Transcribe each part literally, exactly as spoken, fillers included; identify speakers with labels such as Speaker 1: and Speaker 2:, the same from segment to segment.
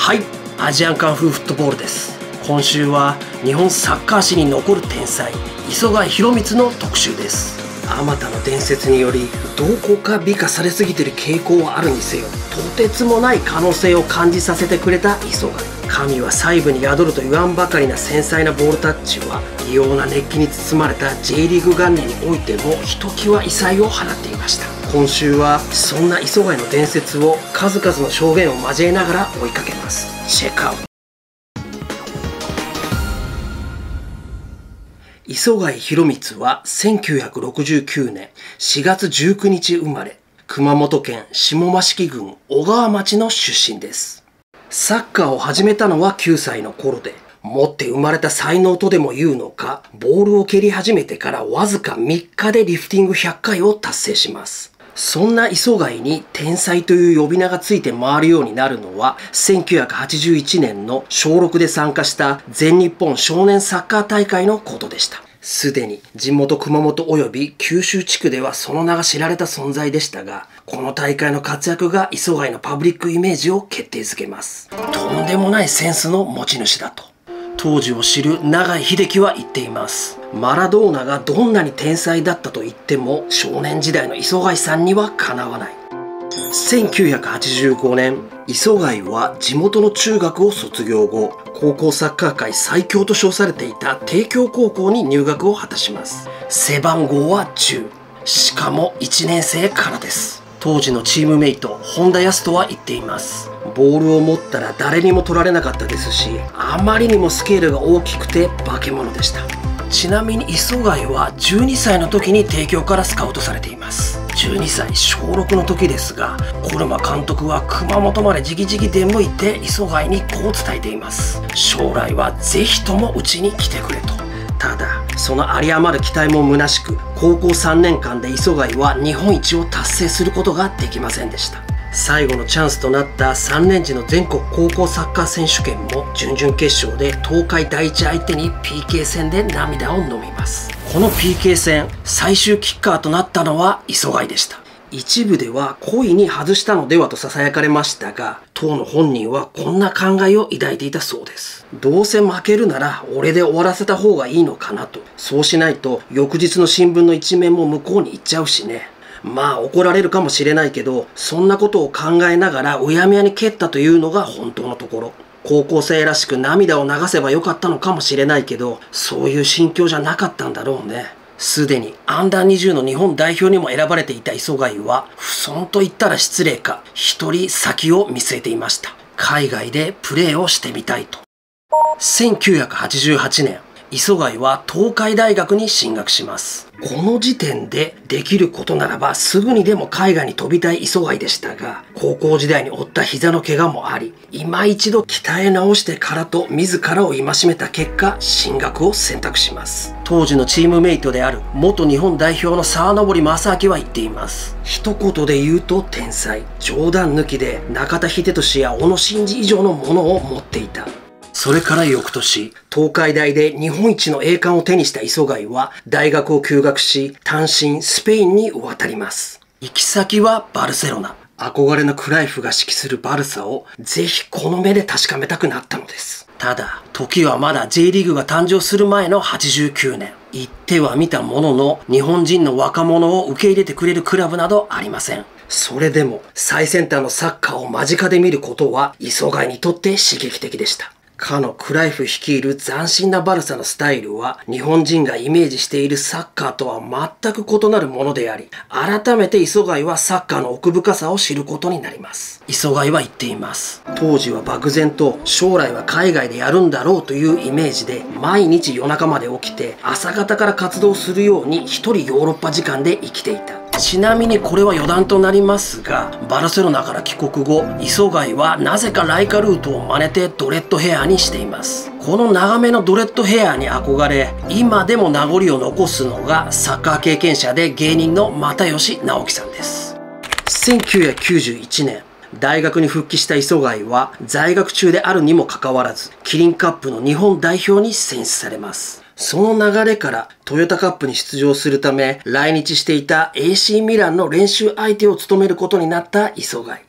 Speaker 1: はい、アジアンカンフーフットボールです。今週は日本サッカー史に残る天才磯貝宏光の特集です。あまたの伝説によりどこか美化されすぎている傾向はあるにせよ、とてつもない可能性を感じさせてくれた磯貝。神は細部に宿ると言わんばかりな繊細なボールタッチは異様な熱気に包まれた ジェイ リーグ元年においてもひときわ異彩を放っていました。今週はそんな磯貝の伝説を数々の証言を交えながら追いかけます。チェックアウト。磯貝宏光はせんきゅうひゃくろくじゅうきゅうねんしがつじゅうくにち生まれ、熊本県下益郡小川町の出身です。サッカーを始めたのはきゅうさいの頃で、持って生まれた才能とでも言うのか、ボールを蹴り始めてからわずかみっかでリフティングひゃっかいを達成します。そんな磯貝に天才という呼び名がついて回るようになるのはせんきゅうひゃくはちじゅういちねんのしょうろくで参加した全日本少年サッカー大会のことでした。すでに地元熊本及び九州地区ではその名が知られた存在でしたが、この大会の活躍が磯貝のパブリックイメージを決定づけます。とんでもないセンスの持ち主だと当時を知る永井秀樹は言っています。マラドーナがどんなに天才だったと言っても少年時代の磯貝さんにはかなわない。せんきゅうひゃくはちじゅうごねん、磯貝は地元の中学を卒業後、高校サッカー界最強と称されていた帝京高校に入学を果たします。背番号はじゅう、しかもいちねんせいからです。当時のチームメイト本田康人は言っています。ボールを持ったら誰にも取られなかったですし、あまりにもスケールが大きくて化け物でした。ちなみに磯貝はじゅうにさいの時に帝京からスカウトされています。じゅうにさいしょうろくの時ですが、小沼監督は熊本まで直々出向いて磯貝にこう伝えています。将来はぜひともうちに来てくれと。ただその有り余る期待も虚しく、高校さんねんかんで磯貝は日本一を達成することができませんでした。最後のチャンスとなったさんねん時の全国高校サッカー選手権も準々決勝で東海第一相手に ピーケー 戦で涙を飲みます。この ピーケー 戦最終キッカーとなったのは磯貝でした。一部では故意に外したのではと囁かれましたが、当の本人はこんな考えを抱いていたそうです。どうせ負けるなら俺で終わらせた方がいいのかなと。そうしないと翌日の新聞の一面も向こうに行っちゃうしね。まあ怒られるかもしれないけど、そんなことを考えながらうやむやに蹴ったというのが本当のところ。高校生らしく涙を流せばよかったのかもしれないけど、そういう心境じゃなかったんだろうね。すでにアンダーにじゅうの日本代表にも選ばれていた磯貝は、不遜と言ったら失礼か、一人先を見据えていました。海外でプレーをしてみたいと。せんきゅうひゃくはちじゅうはちねん、磯貝は東海大学に進学します。この時点でできることならばすぐにでも海外に飛びたい磯貝でしたが、高校時代に負った膝の怪我もあり、今一度鍛え直してからと自らを戒めた結果、進学を選択します。当時のチームメイトである元日本代表の沢登正明は言っています。一言で言うと天才。冗談抜きで中田英寿や小野伸二以上のものを持っていた。それから翌年、東海大で日本一の栄冠を手にした磯貝は大学を休学し、単身スペインに渡ります。行き先はバルセロナ。憧れのクライフが指揮するバルサをぜひこの目で確かめたくなったのです。ただ、時はまだ ジェイ リーグが誕生する前のはちじゅうきゅうねん。行ってはみたものの、日本人の若者を受け入れてくれるクラブなどありません。それでも最先端のサッカーを間近で見ることは磯貝にとって刺激的でした。かのクライフ率いる斬新なバルサのスタイルは日本人がイメージしているサッカーとは全く異なるものであり、改めて磯貝はサッカーの奥深さを知ることになります。磯貝は言っています。当時は漠然と将来は海外でやるんだろうというイメージで、毎日夜中まで起きて朝方から活動するように一人ヨーロッパ時間で生きていた。ちなみにこれは余談となりますが、バルセロナから帰国後、磯貝はなぜかライカルートを真似てドレッドヘアにしています。この長めのドレッドヘアに憧れ、今でも名残を残すのがサッカー経験者で芸人の又吉直樹さんです。せんきゅうひゃくきゅうじゅういちねん、大学に復帰した磯貝は在学中であるにもかかわらず、キリンカップの日本代表に選出されます。その流れからトヨタカップに出場するため来日していた エーシー ミランの練習相手を務めることになった磯貝。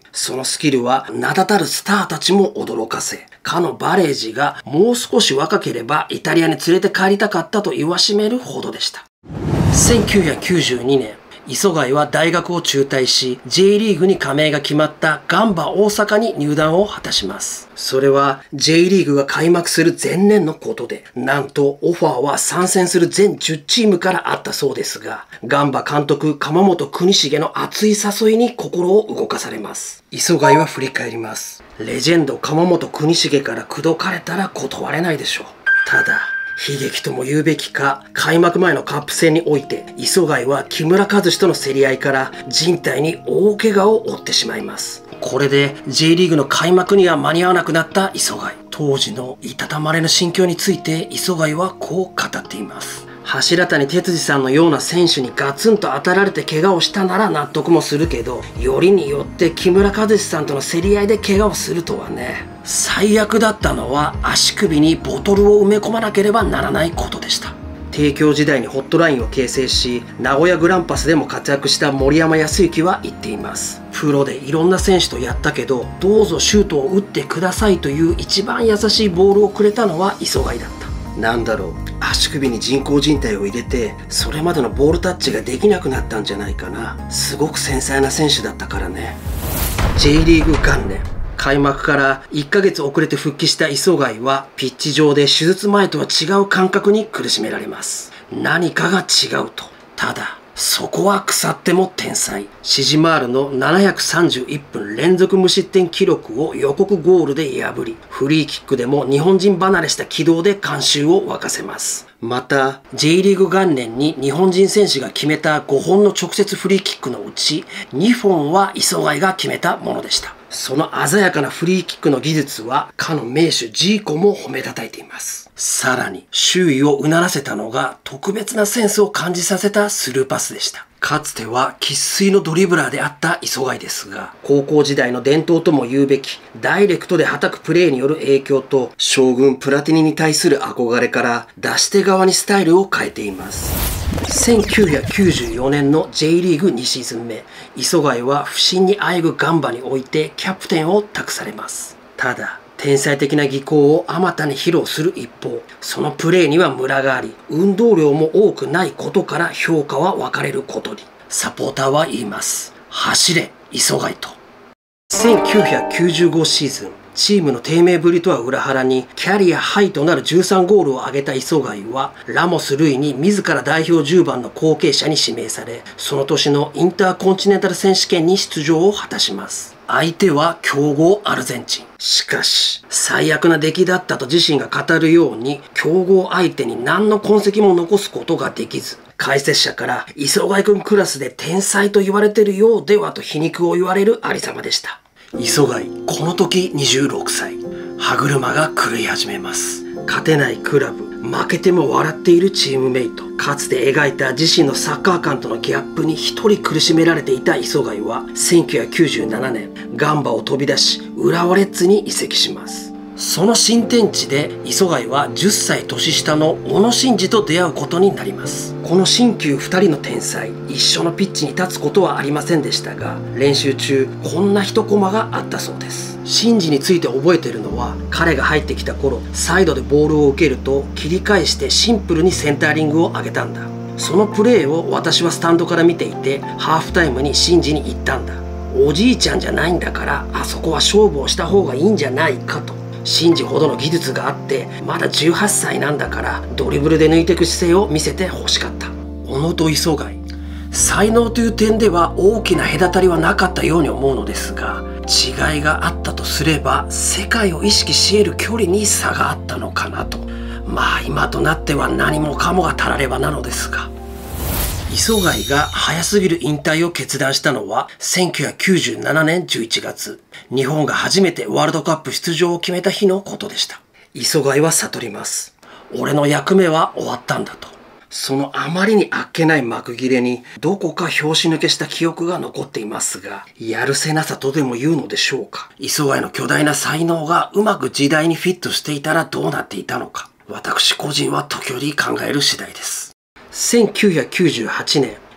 Speaker 1: そのスキルは名だたるスターたちも驚かせ、かのバレージがもう少し若ければイタリアに連れて帰りたかったと言わしめるほどでした。せんきゅうひゃくきゅうじゅうにねん、磯貝は大学を中退し、J リーグに加盟が決まったガンバ大阪に入団を果たします。それは J リーグが開幕する前年のことで、なんとオファーは参戦する全じゅっチームからあったそうですが、ガンバ監督鎌本国重の熱い誘いに心を動かされます。磯貝は振り返ります。レジェンド鎌本国重から口説かれたら断れないでしょう。ただ、悲劇とも言うべきか、開幕前のカップ戦において、磯貝は木村和志との競り合いから人体に大怪我を負ってしまいます。これで J リーグの開幕には間に合わなくなった磯貝。当時のいたたまれぬ心境について磯貝はこう語っています。柱谷哲司さんのような選手にガツンと当たられて怪我をしたなら納得もするけど、よりによって木村和志さんとの競り合いで怪我をするとはね。最悪だったのは足首にボトルを埋め込まなければならないことでした。帝京時代にホットラインを形成し、名古屋グランパスでも活躍した森山康之は言っています。プロでいろんな選手とやったけど、どうぞシュートを打ってくださいという一番優しいボールをくれたのは磯貝だった。なんだろう、足首に人工靭帯を入れて、それまでのボールタッチができなくなったんじゃないかな。すごく繊細な選手だったからね。J リーグ元年。開幕からいっかげつ遅れて復帰した磯貝は、ピッチ上で手術前とは違う感覚に苦しめられます。何かが違うと。ただ、そこは腐っても天才。シジマールのななひゃくさんじゅういっぷん連続無失点記録を予告ゴールで破り、フリーキックでも日本人離れした軌道で観衆を沸かせます。また、J リーグ元年に日本人選手が決めたごほんの直接フリーキックのうち、にほんは磯貝が決めたものでした。その鮮やかなフリーキックの技術は、かの名手ジーコも褒めたたえています。さらに、周囲をうならせたのが、特別なセンスを感じさせたスルーパスでした。かつては生粋のドリブラーであった磯貝ですが、高校時代の伝統とも言うべき、ダイレクトで叩くプレーによる影響と、将軍プラティニに対する憧れから、出し手側にスタイルを変えています。せんきゅうひゃくきゅうじゅうよねんの J リーグにシーズン目、磯貝は不振にあえぐガンバにおいてキャプテンを託されます。ただ、天才的な技巧をあまたに披露する一方、そのプレーにはムラがあり、運動量も多くないことから評価は分かれることに。サポーターは言います。走れ、磯貝と。せんきゅうひゃくきゅうじゅうごシーズン、チームの低迷ぶりとは裏腹に、キャリアハイとなるじゅうさんゴールを挙げた磯貝は、ラモス・ルイに自ら代表じゅうばんの後継者に指名され、その年のインターコンチネンタル選手権に出場を果たします。相手は強豪アルゼンチン。しかし、最悪な出来だったと自身が語るように、強豪相手に何の痕跡も残すことができず、解説者から磯貝くんクラスで天才と言われてるようではと皮肉を言われるありさまでした。磯貝、この時にじゅうろくさい。歯車が狂い始めます。勝てないクラブ、負けても笑っているチームメイト、かつて描いた自身のサッカー観とのギャップに一人苦しめられていた磯貝は、せんきゅうひゃくきゅうじゅうななねん、ガンバを飛び出し、浦和レッズに移籍します。その新天地で磯貝はじゅっさい年下の小野伸二と出会うことになります。この新旧ふたりの天才、一緒のピッチに立つことはありませんでしたが、練習中こんな一コマがあったそうです。伸二について覚えているのは、彼が入ってきた頃、サイドでボールを受けると切り返してシンプルにセンタリングを上げたんだ。そのプレーを私はスタンドから見ていて、ハーフタイムに伸二に言ったんだ。おじいちゃんじゃないんだから、あそこは勝負をした方がいいんじゃないかと。伸二ほどの技術があってまだじゅうはっさいなんだから、ドリブルで抜いていく姿勢を見せてほしかった。小野と磯貝、才能という点では大きな隔たりはなかったように思うのですが、違いがあったとすれば世界を意識し得る距離に差があったのかなと。まあ今となっては何もかもがたらればなのですが、磯貝が早すぎる引退を決断したのはせんきゅうひゃくきゅうじゅうななねんじゅういちがつ、日本が初めてワールドカップ出場を決めた日のことでした。磯貝は悟ります。俺の役目は終わったんだと。そのあまりにあっけない幕切れにどこか拍子抜けした記憶が残っていますが、やるせなさとでも言うのでしょうか。磯貝の巨大な才能がうまく時代にフィットしていたらどうなっていたのか、私個人は時折考える次第です。せんきゅうひゃくきゅうじゅうはちねん、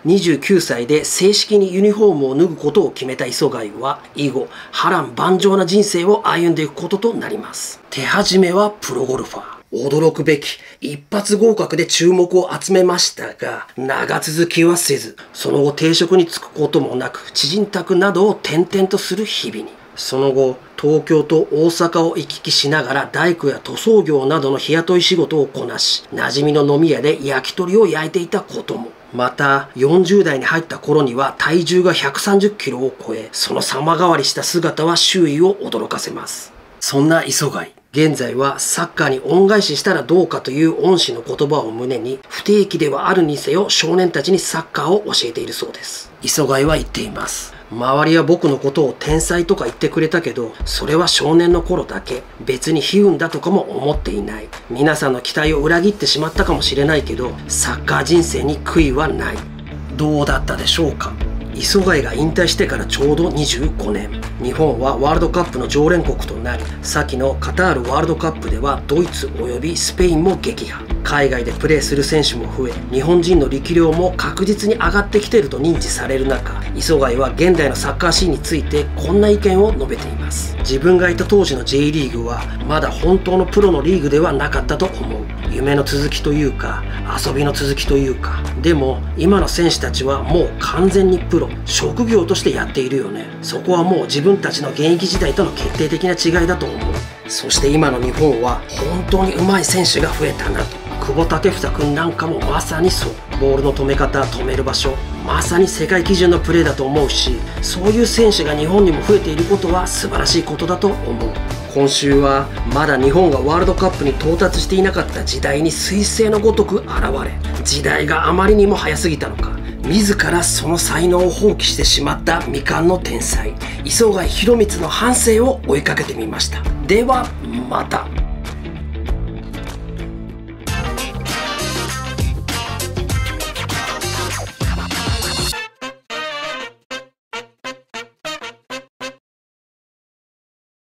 Speaker 1: にじゅうきゅうさいで正式にユニフォームを脱ぐことを決めた磯貝は、以後波乱万丈な人生を歩んでいくこととなります。手始めはプロゴルファー。驚くべき一発合格で注目を集めましたが、長続きはせず、その後定職に就くこともなく、知人宅などを転々とする日々に。その後、東京と大阪を行き来しながら大工や塗装業などの日雇い仕事をこなし、馴染みの飲み屋で焼き鳥を焼いていたことも。また、よんじゅうだいに入った頃には体重がひゃくさんじゅっキロを超え、その様変わりした姿は周囲を驚かせます。そんな磯貝。現在はサッカーに恩返ししたらどうかという恩師の言葉を胸に、不定期ではあるにせよ少年たちにサッカーを教えているそうです。磯貝は言っています。周りは僕のことを天才とか言ってくれたけど、それは少年の頃だけ。別に悲運だとかも思っていない。皆さんの期待を裏切ってしまったかもしれないけど、サッカー人生に悔いはない。どうだったでしょうか。磯貝が引退してからちょうどにじゅうごねん、日本はワールドカップの常連国となり、先のカタールワールドカップではドイツおよびスペインも撃破。海外でプレーする選手も増え、日本人の力量も確実に上がってきていると認知される中、磯貝は現代のサッカーシーンについてこんな意見を述べています。自分がいた当時の ジェイ リーグはまだ本当のプロのリーグではなかったと思う。夢の続きというか、遊びの続きというか。でも今の選手たちはもう完全にプロ、職業としてやっているよね。そこはもう自分たちの現役時代との決定的な違いだと思う。そして今の日本は本当に上手い選手が増えたなと。久保建英君なんかもまさにそう。ボールの止め方、止める場所、まさに世界基準のプレーだと思うし、そういう選手が日本にも増えていることは素晴らしいことだと思う。今週はまだ日本がワールドカップに到達していなかった時代に彗星のごとく現れ、時代があまりにも早すぎたのか、自らその才能を放棄してしまった未完の天才磯貝弘光の半生を追いかけてみました。ではまた。